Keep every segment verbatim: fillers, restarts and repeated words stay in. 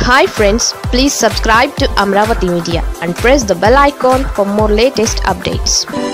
Hi friends, please subscribe to Amaravathi Media and press the bell icon for more latest updates.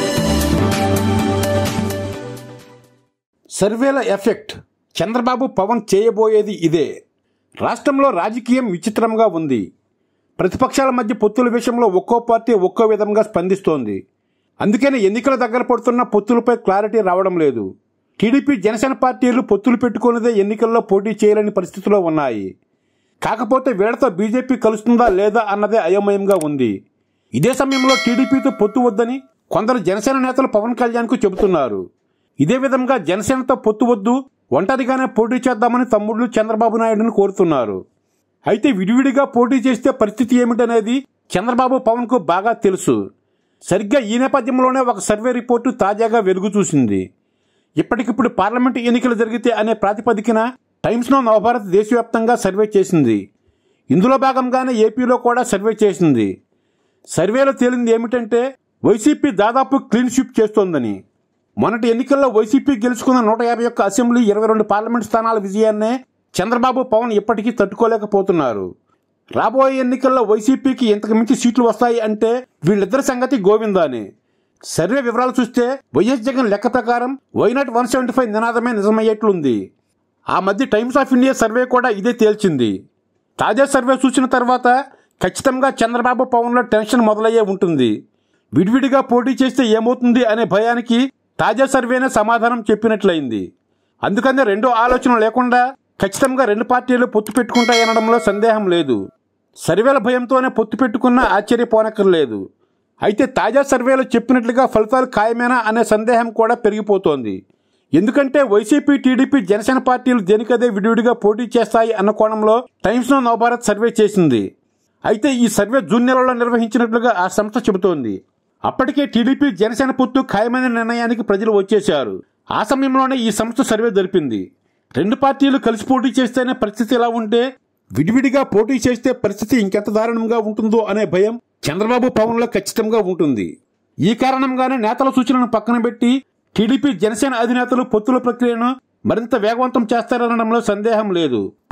సర్వేల effect Chandrababu Pavan చేయబోయేది ఇదే. రాష్ట్రంలో రాజకీయం విచిత్రంగా ఉంది. ప్రతిపక్షాల మధ్య పొత్తుల విషయంలో ఒక్కో పార్టీ ఒక్కో విధంగా స్పందిస్తోంది. అందుకని ఎన్నికల దగ్గర పడుతున్న పొత్తులపై క్లారిటీ రావడం లేదు. టీడీపీ జనసేన పార్టీలు పొత్తులు పెట్టుకున్నదే ఎన్నికల్లో పోటీ చేయలేని పరిస్థితిలో ఉన్నాయి. కాకపోతే వీళ్లతో బీజేపీ కలుస్తుందా లేదా అన్నదే అయోమయంగా ఉంది. ఇదే సమయంలో టీడీపీతో పొత్తు వద్దని కొందరు జనసేన నేతలు పవన్ కళ్యాణ్కు చెబుతున్నారు. ఇదే విధంగా జనసేనతో పొత్తు వద్దు, ఒంటరిగానే పోటీ చేద్దామని తమ్ముళ్లు చంద్రబాబు నాయుడును కోరుతున్నారు. అయితే విడివిడిగా పోటీ చేస్తే పరిస్థితి ఏమిటనేది చంద్రబాబు పవన్కు బాగా తెలుసు. సరిగ్గా ఈ నేపథ్యంలోనే ఒక సర్వే రిపోర్టు తాజాగా వెలుగు చూసింది. ఇప్పటికిప్పుడు పార్లమెంటు ఎన్నికలు జరిగితే అనే ప్రాతిపదికన టైమ్స్ నౌ నవభారత్ దేశవ్యాప్తంగా సర్వే చేసింది. ఇందులో భాగంగానే ఏపీలో కూడా సర్వే చేసింది. సర్వేలో తేలింది ఏమిటంటే వైసీపీ దాదాపు క్లీన్ స్వీప్ చేస్తోందని. మొన్నటి ఎన్నికల్లో వైసీపీ గెలుచుకున్న నూట యాభై ఒక్క అసెంబ్లీ ఇరవై రెండు పార్లమెంట్ స్థానాల విజయాన్నే చంద్రబాబు పవన్ ఇప్పటికీ తట్టుకోలేకపోతున్నారు. రాబోయే ఎన్నికల్లో వైసీపీకి ఇంతకు మించి సీట్లు వస్తాయి అంటే వీళ్ళిద్దరి సంగతి గోవిందానే. సర్వే వివరాలు చూస్తే వైఎస్ జగన్ లెక్క ప్రకారం వైనాట్ వన్ సెవెంటీ ఫైవ్ నినాదమే నిజమయ్యేట్లుంది. ఆ మధ్య టైమ్స్ ఆఫ్ ఇండియా సర్వే కూడా ఇదే తేల్చింది. తాజా సర్వే చూసిన తర్వాత ఖచ్చితంగా చంద్రబాబు పవన్లో టెన్షన్ మొదలయ్యే ఉంటుంది. విడివిడిగా పోటీ చేస్తే ఏమవుతుంది అనే భయానికి తాజా సర్వేనే సమాధానం చెప్పినట్లయింది. అందుకనే రెండో ఆలోచన లేకుండా ఖచ్చితంగా రెండు పార్టీలు పొత్తు పెట్టుకుంటాయనడంలో సందేహం లేదు. సర్వేల భయంతోనే పొత్తు పెట్టుకున్నా ఆశ్చర్యపోనక్కర్లేదు. అయితే తాజా సర్వేలో చెప్పినట్లుగా ఫలితాలు ఖాయమేనా అనే సందేహం కూడా పెరిగిపోతోంది. ఎందుకంటే వైసీపీ, టీడీపీ, జనసేన పార్టీలు దేనికదే విడివిడిగా పోటీ చేస్తాయి అన్న కోణంలో టైమ్స్ నౌ నవభారత్ సర్వే చేసింది. అయితే ఈ సర్వే జూన్ నెలలో నిర్వహించినట్లుగా ఆ సంస్థ చెబుతోంది. అప్పటికే టీడీపీ జనసేన పొత్తు ఖాయమైన నిర్ణయానికి ప్రజలు వచ్చేశారు. ఆ సమయంలోనే ఈ సంస్థ సర్వే జరిపింది. రెండు పార్టీలు కలిసి పోటీ చేస్తేనే పరిస్థితి ఎలా ఉంటే విడివిడిగా పోటీ చేస్తే పరిస్థితి ఇంకెంత దారుణంగా ఉంటుందో అనే భయం చంద్రబాబు పవన్లో ఖచ్చితంగా ఉంటుంది. ఈ కారణంగానే నేతల సూచనలను పక్కన పెట్టి టీడీపీ జనసేన అధినేతలు పొత్తుల ప్రక్రియను మరింత వేగవంతం చేస్తారనడంలో సందేహం లేదు.